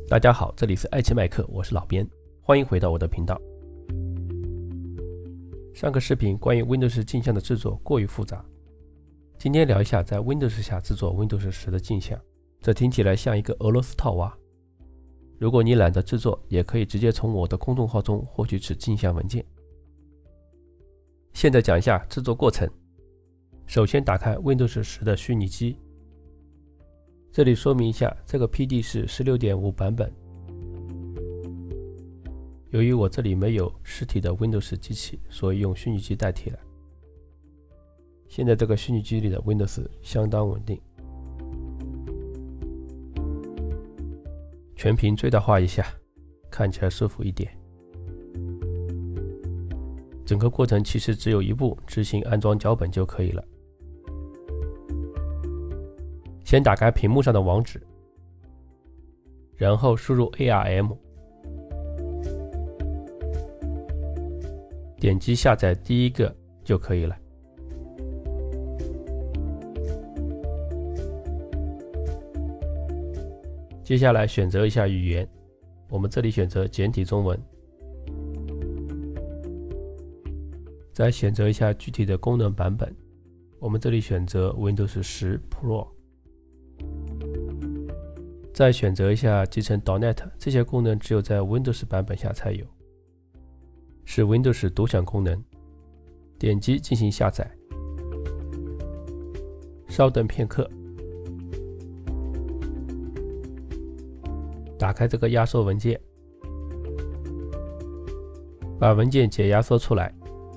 大家好，这里是爱奇麦克，我是老编，欢迎回到我的频道。上个视频关于 Windows 镜像的制作过于复杂，今天聊一下在 Windows 下制作 Windows 10的镜像。这听起来像一个俄罗斯套娃。如果你懒得制作，也可以直接从我的公众号中获取此镜像文件。现在讲一下制作过程。首先打开 Windows 10的虚拟机，这里说明一下，这个 PD 是 16.5 版本。由于我这里没有实体的 Windows 机器，所以用虚拟机代替了。现在这个虚拟机里的 Windows 相当稳定。全屏最大化一下，看起来舒服一点。整个过程其实只有一步，执行安装脚本就可以了。先打开屏幕上的网址，然后输入 ARM， 点击下载第一个就可以了。接下来选择一下语言，我们这里选择简体中文，再选择一下具体的功能版本，我们这里选择 Windows 10 Pro，再选择一下集成 .NET， 这些功能只有在 Windows 版本下才有，是 Windows 独享功能。点击进行下载，稍等片刻，打开这个压缩文件，把文件解压缩出来，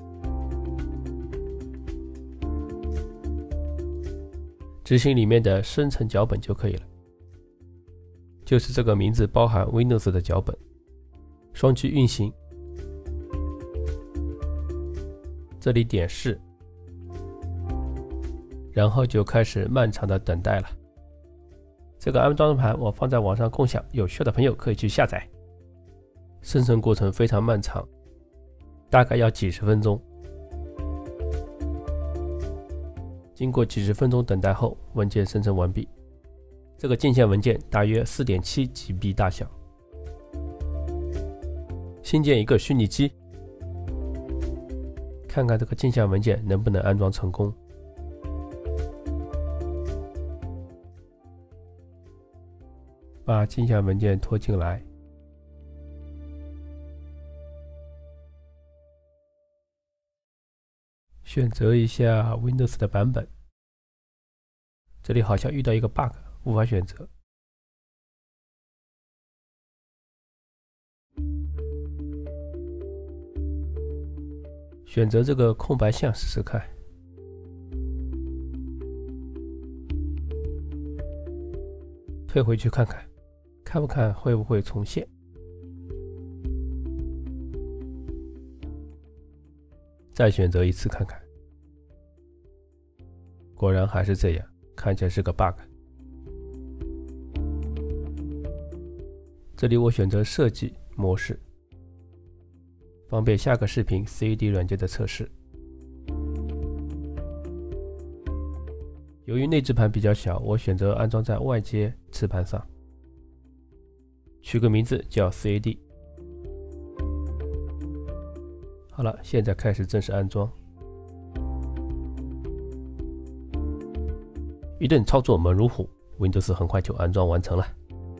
执行里面的生成脚本就可以了。就是这个名字包含 Windows 的脚本，双击运行，这里点是，然后就开始漫长的等待了。这个安装盘我放在网上共享，有需要的朋友可以去下载。生成过程非常漫长，大概要几十分钟。经过几十分钟等待后，文件生成完毕。这个镜像文件大约 4.7 GB 大小。新建一个虚拟机，看看这个镜像文件能不能安装成功。把镜像文件拖进来，选择一下 Windows 的版本。这里好像遇到一个 bug， 无法选择。选择这个空白项试试看。退回去看看，看不看会不会重现。再选择一次看看。果然还是这样，看起来是个 bug。这里我选择设计模式，方便下个视频 CAD 软件的测试。由于内置盘比较小，我选择安装在外接磁盘上，取个名字叫 CAD。好了，现在开始正式安装。一顿操作猛如虎， Windows 很快就安装完成了。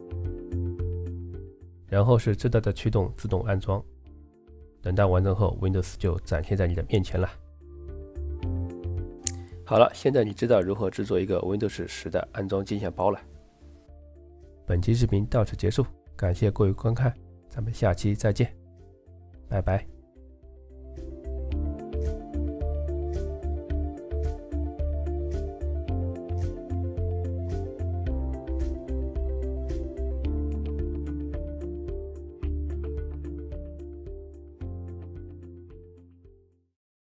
然后是自带的驱动自动安装，等待完成后 Windows 就展现在你的面前了。好了，现在你知道如何制作一个 Windows 10的安装镜像包了。本期视频到此结束，感谢各位观看，咱们下期再见，拜拜。